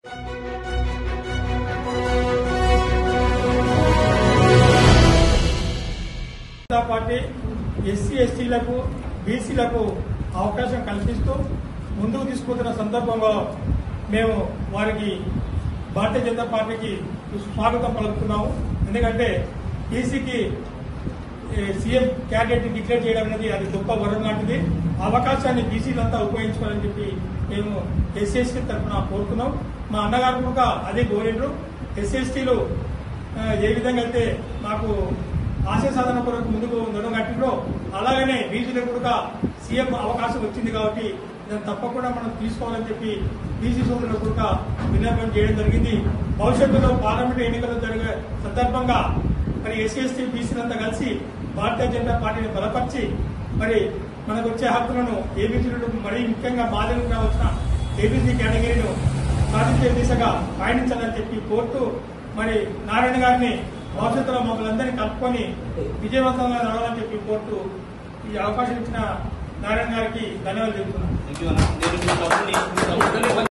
Party SC ఎస్టీలకు బీసీలకు అవకాశం కల్పిస్తూ ముందుకు తీసుకుపోతున్న సందర్భంలో మేము వారికి భారతీయ జనతా పార్టీకి స్వాగతం పలుకుతున్నాము. ఎందుకంటే బీసీకి సీఎం క్యాండిడేట్ డిక్లేర్ చేయడం అనేది అది గొప్ప వరం లాంటిది. అవకాశాన్ని బీసీలంతా ఉపయోగించుకోవాలని చెప్పి మేము ఎస్సీ తరఫున కోరుతున్నాం. మా అన్నగారు కూడా అదే కోరిండ్రు. ఎస్సీలు ఏ విధంగా అయితే మాకు ఆశయ సాధన కొరకు ముందుకు నడుగట్టిలో అలాగనే బీసీలకు కూడా సీఎం అవకాశం వచ్చింది కాబట్టి దాన్ని తప్పకుండా మనం తీసుకోవాలని చెప్పి బీసీ సోదరులకు కూడా విన్నపం చేయడం జరిగింది. భవిష్యత్తులో పార్లమెంటు ఎన్నికలు జరిగే సందర్భంగా మరి ఎస్సీ ఎస్టీ బీసీలంతా కలిసి భారతీయ జనతా పార్టీని బలపరిచి మరి మనకు వచ్చే హక్కులను ఏబీసీలు మరీ ముఖ్యంగా బాధ్యతగా వచ్చిన ఏబీసీ కేటగిరీను సాధించే దిశగా పయనించాలని చెప్పి కోరుతూ మరి నారాయణ గారిని భవిష్యత్తులో మమ్మల్ని అందరినీ కలుపుకొని విజయవంతంగా నడవాలని చెప్పి కోరుతూ ఈ అవకాశం ఇచ్చిన నారాయణ గారికి ధన్యవాదాలు చెబుతున్నాను.